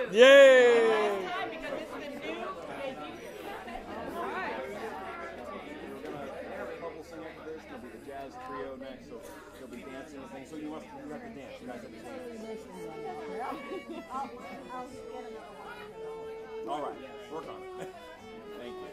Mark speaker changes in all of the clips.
Speaker 1: Yay!
Speaker 2: Jazz trio next, so they'll be dancing and things. So you have to dance. You guys have to dance. All right, work on it. Thank you.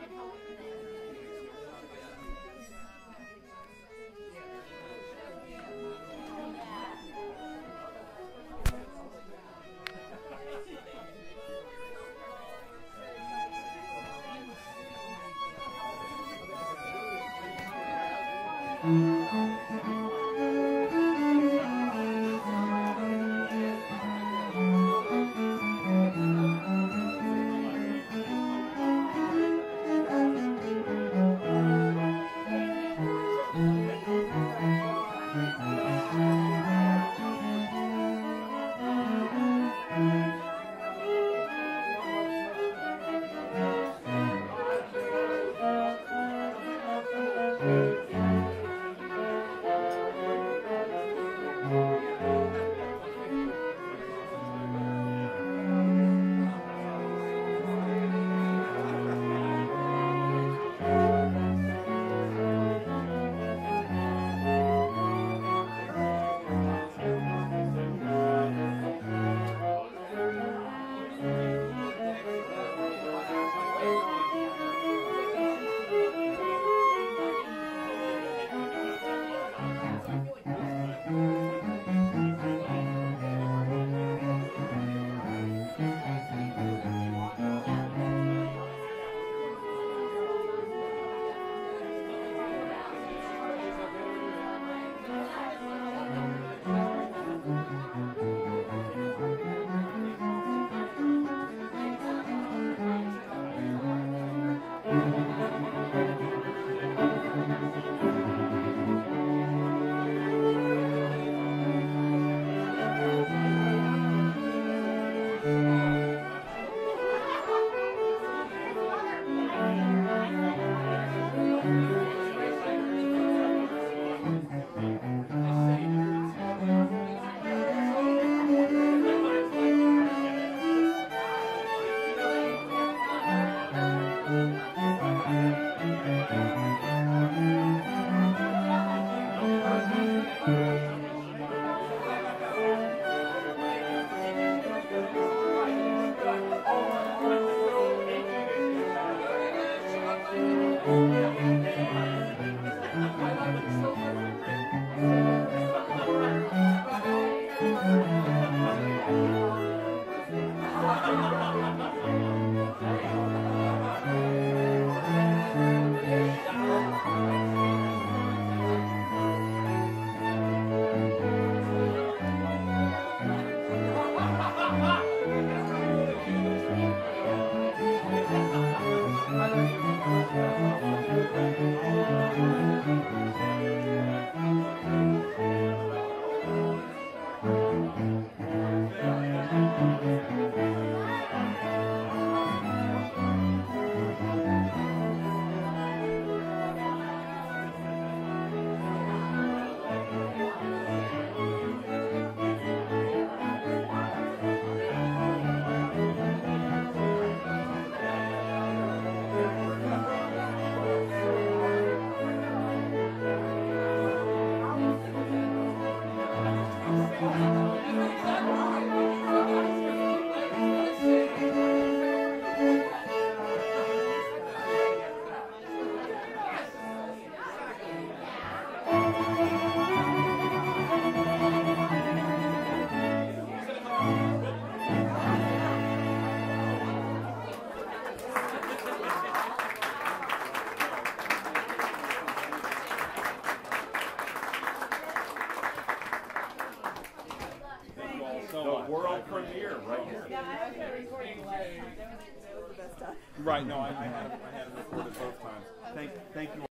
Speaker 2: World premiere right here.
Speaker 3: Yeah, I was recording the last time. That was the best time.
Speaker 2: Right, no, I had it recorded both times. Thank you.